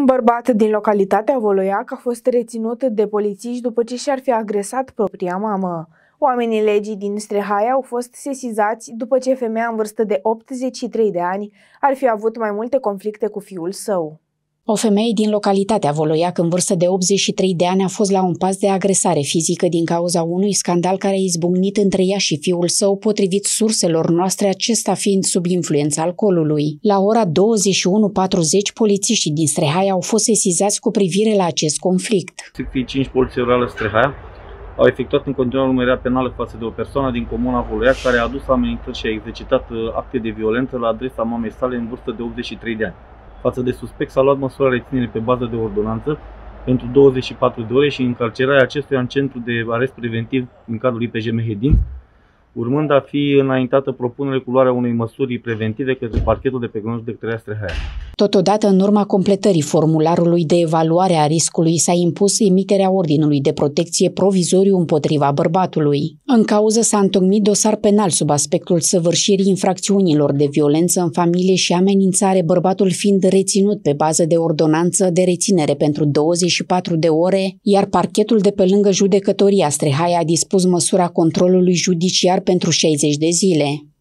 bărbat din localitatea Voloiac a fost reținut de polițiști după ce și-ar fi agresat propria mamă. Oamenii legii din Strehaia au fost sesizați după ce femeia în vârstă de 83 de ani ar fi avut mai multe conflicte cu fiul său. O femeie din localitatea Voloiac în vârstă de 83 de ani a fost la un pas de agresare fizică din cauza unui scandal care a izbucnit între ea și fiul său, potrivit surselor noastre, acesta fiind sub influența alcoolului. La ora 21:40, polițiștii din Strehaia au fost sesizați cu privire la acest conflict. 5 Poliție Rurală Strehaia au efectuat în continuare urmărirea penală față de o persoană din comuna Voloiac care a adus amenințări și a exercitat acte de violență la adresa mamei sale în vârstă de 83 de ani. Față de suspect s-a luat măsura reținerii pe bază de ordonanță pentru 24 de ore și încarcerarea acestuia în centru de arest preventiv din cadrul IPJ Mehedin, urmând a fi înaintată propunere cu luarea unei măsuri preventive către parchetul de pe judecătoria Strehaia. Totodată, în urma completării formularului de evaluare a riscului, s-a impus emiterea ordinului de protecție provizoriu împotriva bărbatului. În cauză s-a întocmit dosar penal sub aspectul săvârșirii infracțiunilor de violență în familie și amenințare, bărbatul fiind reținut pe bază de ordonanță de reținere pentru 24 de ore, iar parchetul de pe lângă judecătoria Strehaia a dispus măsura controlului judiciar pentru 60 de zile.